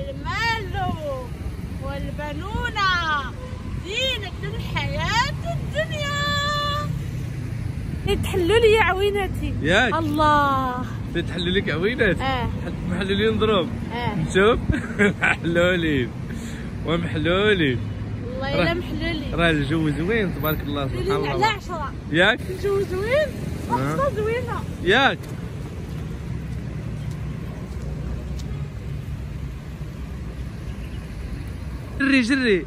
المال والبنون زينة الحياة الدنيا. تحلوا لي عويناتي ياك الله تحلوا لك عوينات. محلولين ضروب. نشوف محلولين ومحلولين والله الا محلولين. راه الجو زوين تبارك الله سبحان الله. على 10 ياك الجو زوين وحصه زوينه ياك. جري جري.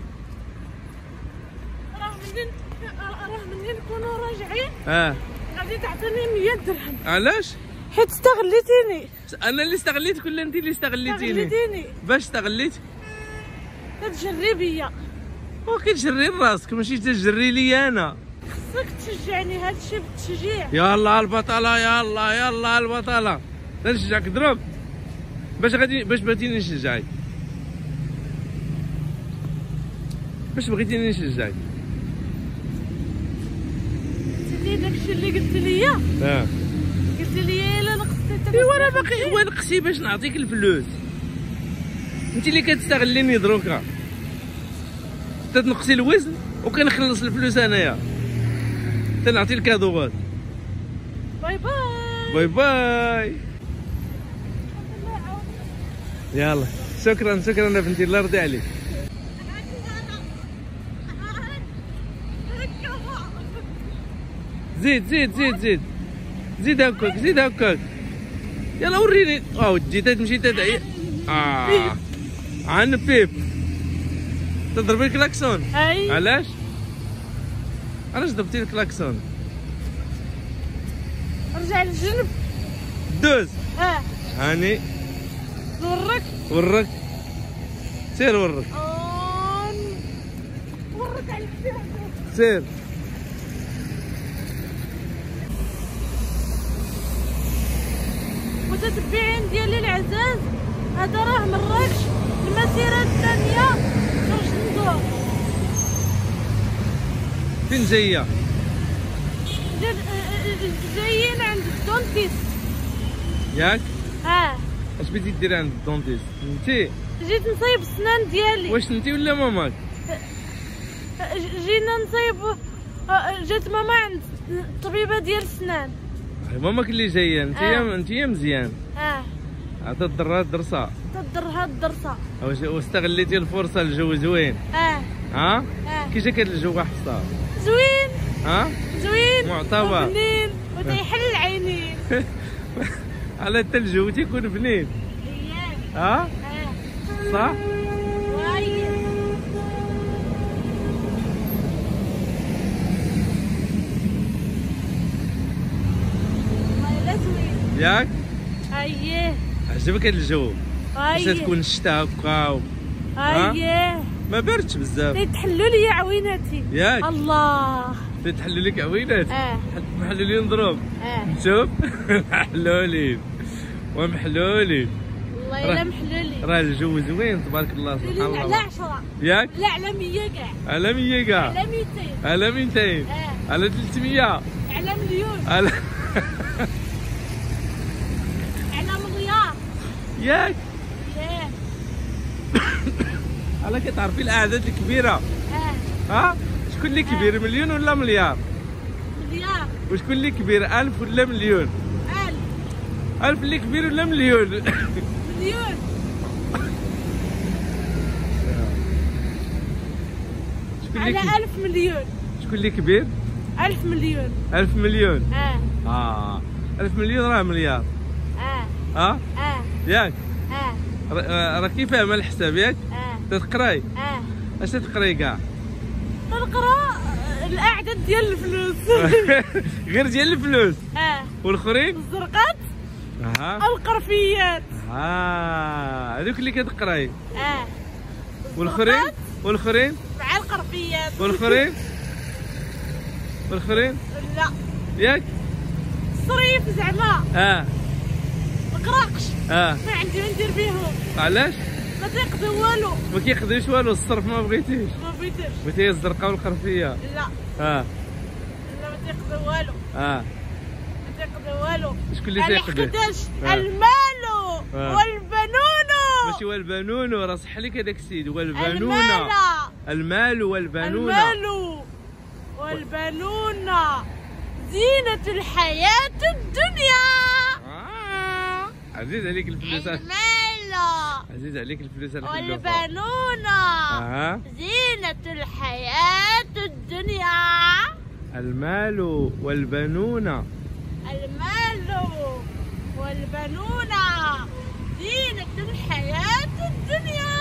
راه منين نكونوا راجعين غادي تعطيني 100 درهم. علاش؟ حيت استغليتيني. انا اللي استغليتك ولا انت اللي استغليتيني؟ باش استغليت؟ كتجري بيا. وكتجري راسك ماشي تجري لي انا. خصك تشجعني، هادشي بالتشجيع. يلا البطله يلا البطله. نشجعك ضرب. باش بغيتيني نشجعك؟ باش بغيتيني نشجعك؟ نسيتي داكشي اللي قلت لي. قلت لي الا نقصتي. ايوا انا باقي نقصي باش نعطيك الفلوس. انت اللي كتستغليني دروكا. تنقصي الوزن وكنخلص الفلوس انايا. تنعطي الكادوات. باي باي. باي باي. يلا شكرا بنتي الله يرضي عليك. زيد هكاك. يلا وريني. ودي تمشي تدعي. عن بيب تضربي الكلاكسون. علاش ضربتي الكلاكسون؟ رجع للجنب دوز. هاني ورك سير ورك على الكتاب. سير. متتبعين ديالي العزاز، هذا راه مراكش المسيرة الثانية باش ندور. فين جاية؟ جايين عند الدونتيست. ياك؟ اش بغيتي ديري عند الدونتيست؟ انتي؟ جيت نصايب السنان ديالي. واش انتي ولا ماماك؟ جينا نصايب. جات ماما عند الطبيبة ديال السنان. ماماك اللي جايه. انتي مزيان. عطات الدرات درسه. تدرها الدرسه. واستغليتي الفرصه. الجو زوين. كي جاك هذا الجو حصه؟ زوين. زوين معتبر بنين وتيحل العينين. على الثلج وتيكون بنين. صح. ياك؟ عجبك هاد الجو؟ باش تكون الشتا هكا ما باردش بزاف. تحلوا لي عويناتي. ياك؟ الله تحلوا لك عوينات. محلولين ضروب. نشوف محلولين ومحلولين. والله الا محلولين. راه الجو زوين تبارك الله سبحان الله. على 10 ياك؟ لا على 100 كاع. على 100 كاع. على 200. على 200. على 300. على مليون. على مليار. ياك؟ على كتعرفي الاعداد الكبيره. شكون اللي كبير، مليون ولا مليار؟ مليار. وشكون اللي كبير، 1000 ولا مليون؟ 1000 اللي كبير ولا مليون؟ مليون. على 1000 مليون. شكون اللي كبير؟ 1000 مليون. 1000 مليون. 1000 مليون راه مليار. ياك؟ راكي فاهمه الحساب ياك؟ تتقراي؟ اش تتقراي كاع؟ تنقرا الاعداد ديال الفلوس. غير ديال الفلوس؟ والاخرين؟ الزرقات. القرفيات. هذوك اللي كتقراي. والاخرين؟ مع القرفيات. والاخرين؟ لا. ياك؟ الصريف زعما. القراقش. ما عندي ما ندير بيهم. علاش؟ ما تيقضيو والو. ما كيقضيوش والو. الصرف ما بغيتيش؟ ما بغيتش. بغيتي الزرقاء والقرفيه؟ لا. لا ما تيقضيو والو. ما تيقضيو والو. شكون اللي تيقضي؟ المال والبنون ماشي والبنون، راه صح لك هذاك السيد، والبنون. المال والبنون. المال والبنون زينة الحياة الدنيا. عزيز عليك الفلوس. المال عزيز عليك الفلوس والبنون زينة الحياة الدنيا. المال والبنون. المال والبنون زينة الحياة الدنيا.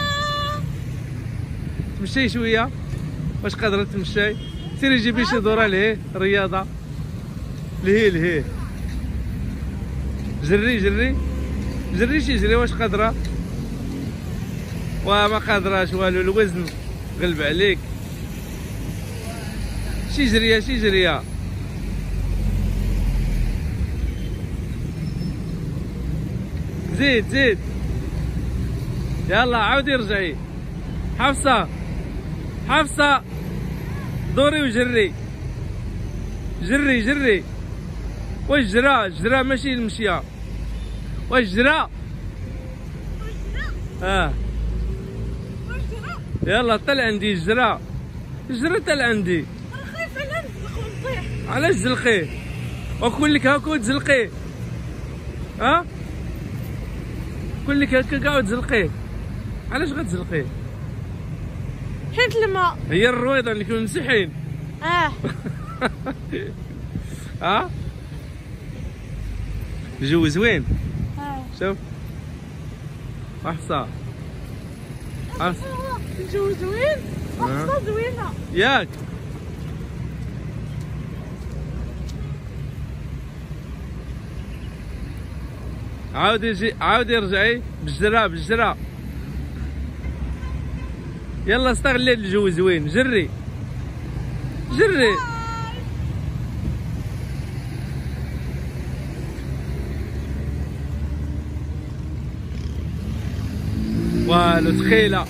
تمشي شويه، واش قادره تمشي؟ سيري جيبي شي دوره لهيه رياضه. لهيه جري شي جري، واش قادره؟ وما قادراش والو، الوزن غلب عليك. شي جريه زيد يلا عاودي رجعي. حفصة دوري وجري. جري واش جرا ماشي المشيه. واش جرا؟ يلا طلع عندي جرا طلع عندي. انا خايفه لا نزلق ونطيح. علاش تزلقيه؟ وكون لك هاكا وتزلقيه. كون لك هكا كاع وتزلقيه. علاش غتزلقيه؟ حيت الماء هي الرويضه اللي كانوا مسيحين. الجو زوين. شوف حفصة الجو زوين وحفصة زوينة ياك. عاودي رجعي بالجرا. يلا استغلي الجو زوين. جري والو. ثقيلة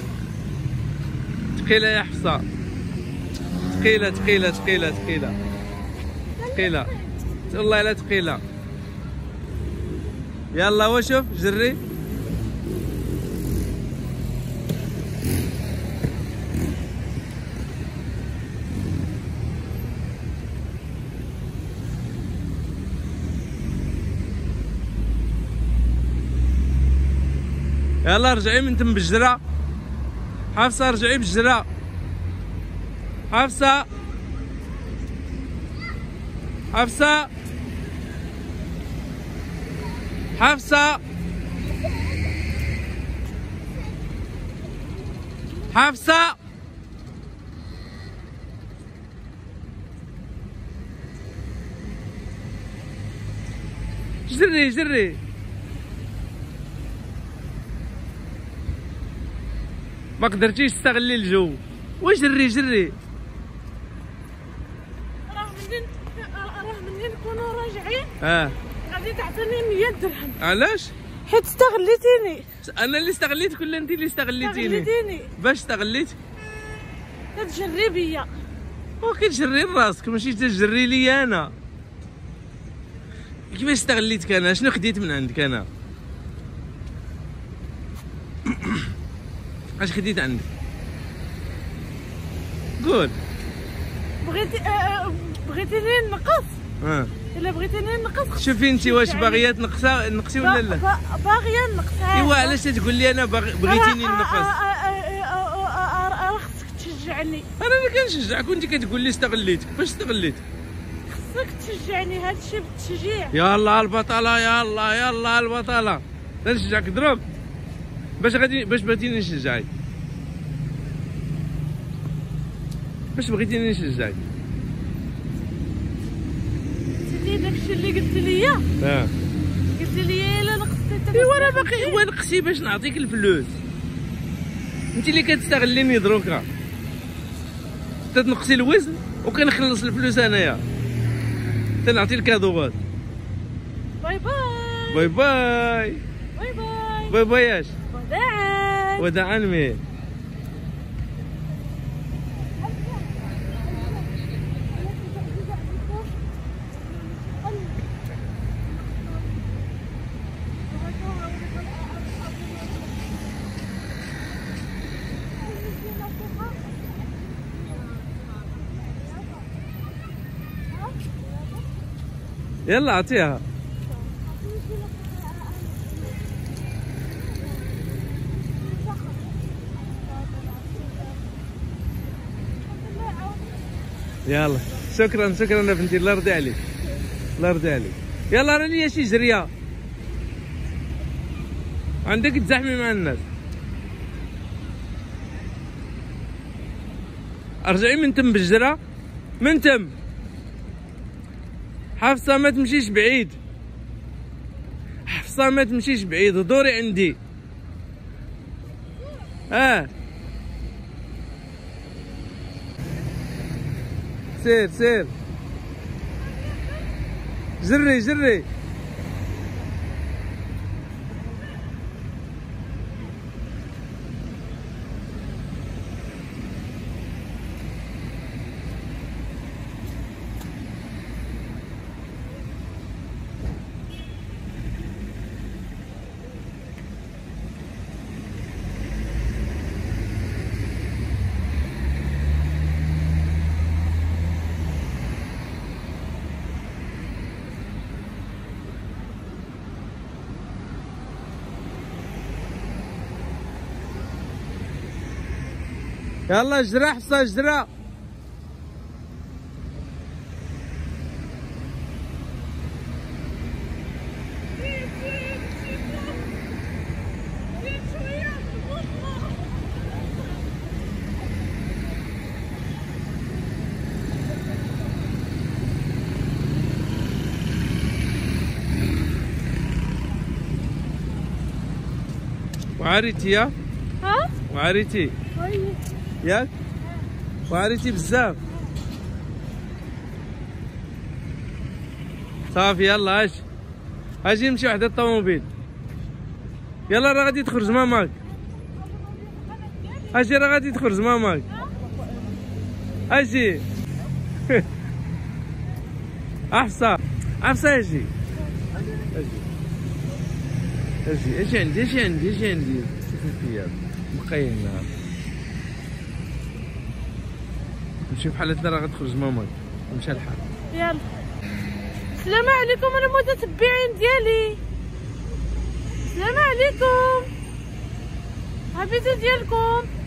يا حفصة. ثقيلة والله لا ثقيلة. يلا وشوف جري. يلا رجعي من تم بالجرا. حفصة رجعي بالجرا. حفصة جري ما قدرتيش تستغلي الجو. وجري راه منين نكونوا راجعين غادي تعطيني 100 درهم. علاش؟ حيت استغليتيني. انا اللي استغليتك ولا انت اللي استغليتيني؟ باش استغليت؟ كتجري بيا. وكتجري لراسك ماشي تجري لي انا. كيفاش استغليتك انا؟ شنو خديت من عندك انا؟ اش خديت عندك؟ قول. بغيتيني نقص. الا بغيتيني نقص. شوفي انت واش باغيه نقصي ولا لا؟ باغيه نقص. ايوا علاش تقول لي انا بغيتيني نقص؟ راه خصك تشجعني. انا اللي كنشجعك وانت كتقول لي استغليتك. باش استغليت؟ خصك تشجعني. هذا الشيء بالتشجيع. يلا البطله. يلا البطله. نشجعك ضرب. باش بغيتيني نشجعك؟ باش بغيتيني نشجعك؟ سيدي داكشي اللي قلت لي. قلت لي الا نقصتي. ايوا انا باقي نقصي باش نعطيك الفلوس. انت اللي كتستغليني دروكا. تنقصي الوزن وكنخلص الفلوس انايا. تنعطي الكادوات. باي باي. اش وداعا مي. يلا اعطيها. يلا شكرا شكرا يا بنتي، الله يرضي عليك الله يرضي عليك. يلا راني شي جريه عندك تزحمي مع الناس. ارجعي من تم بالجرة، من تم. حفصة ما تمشيش بعيد، حفصة ما تمشيش بعيد، دوري عندي. سير سير جري جري. يلا اجرى حفصة اجرى. وعريتي يا؟ ها؟ وعريتي؟ ياك؟ وعريتي بزاف. صافي يلا اجي نمشي وحدة الطوموبيل. يلا راه غادي تخرج ماماك، اجي راه غادي تخرج ماماك، اجي. حفصة حفصة اجي اجي عندي اجي عندي الثياب بقاي هنا. نمشي بحالتنا راه غتخرج ماماك، مشى الحال. يلا السلام عليكم المتتبعين ديالي، السلام عليكم حبيبتي ديالكم.